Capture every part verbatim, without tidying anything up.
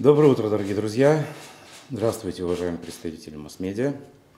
Доброе утро, дорогие друзья! Здравствуйте, уважаемые представители масс-медиа.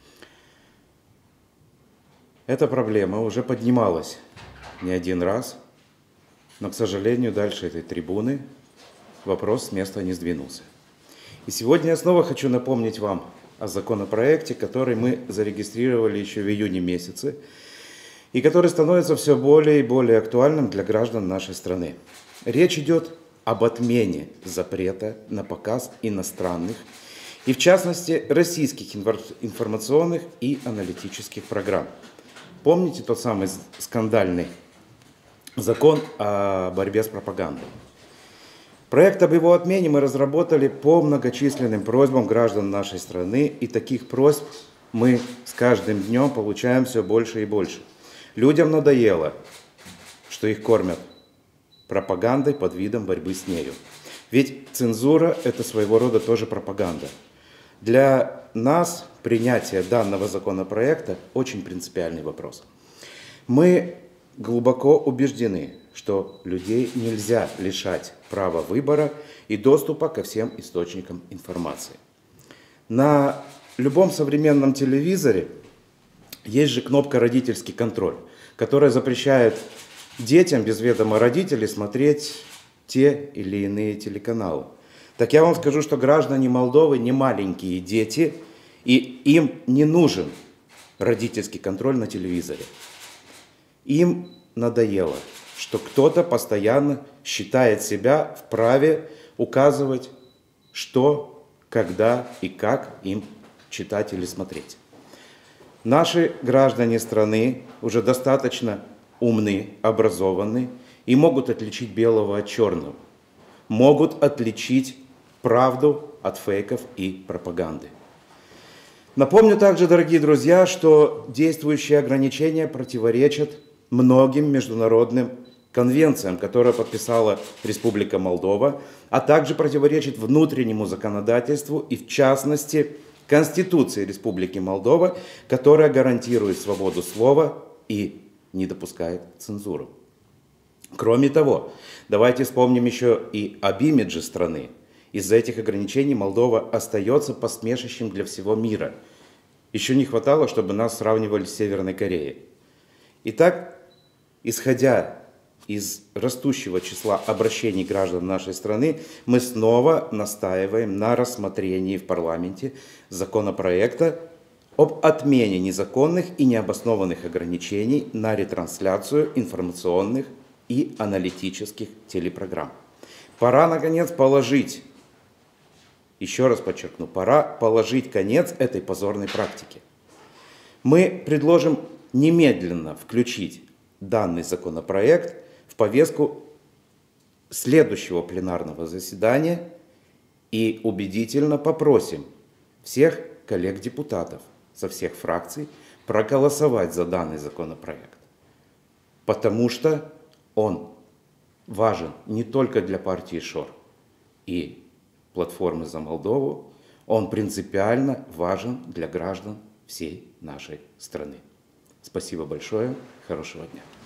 Эта проблема уже поднималась не один раз, но, к сожалению, дальше этой трибуны вопрос с места не сдвинулся. И сегодня я снова хочу напомнить вам о законопроекте, который мы зарегистрировали еще в июне месяце, и который становится все более и более актуальным для граждан нашей страны. Речь идет об отмене запрета на показ иностранных и, в частности, российских информационных и аналитических программ. Помните тот самый скандальный закон о борьбе с пропагандой? Проект об его отмене мы разработали по многочисленным просьбам граждан нашей страны, и таких просьб мы с каждым днем получаем все больше и больше. Людям надоело, что их кормят пропагандой под видом борьбы с нею. Ведь цензура – это своего рода тоже пропаганда. Для нас принятие данного законопроекта очень принципиальный вопрос. Мы глубоко убеждены, что людей нельзя лишать права выбора и доступа ко всем источникам информации. На любом современном телевизоре есть же кнопка «Родительский контроль», которая запрещает детям без ведома родителей смотреть те или иные телеканалы. Так я вам скажу, что граждане Молдовы не маленькие дети, и им не нужен родительский контроль на телевизоре. Им надоело, что кто-то постоянно считает себя вправе указывать, что, когда и как им читать или смотреть. Наши граждане страны уже достаточно умны, образованы и могут отличить белого от черного, могут отличить правду от фейков и пропаганды. Напомню также, дорогие друзья, что действующие ограничения противоречат многим международным конвенциям, которые подписала Республика Молдова, а также противоречит внутреннему законодательству и, в частности, Конституции Республики Молдова, которая гарантирует свободу слова и не допускает цензуру. Кроме того, давайте вспомним еще и об имидже страны. Из-за этих ограничений Молдова остается посмешищем для всего мира. Еще не хватало, чтобы нас сравнивали с Северной Кореей. Итак, исходя из растущего числа обращений граждан нашей страны, мы снова настаиваем на рассмотрении в парламенте законопроекта об отмене незаконных и необоснованных ограничений на ретрансляцию информационных и аналитических телепрограмм. Пора, наконец, положить, еще раз подчеркну, пора положить конец этой позорной практике. Мы предложим немедленно включить данный законопроект в повестку следующего пленарного заседания и убедительно попросим всех коллег-депутатов со всех фракций проголосовать за данный законопроект, потому что он важен не только для партии ШОР и платформы «За Молдову», он принципиально важен для граждан всей нашей страны. Спасибо большое, хорошего дня.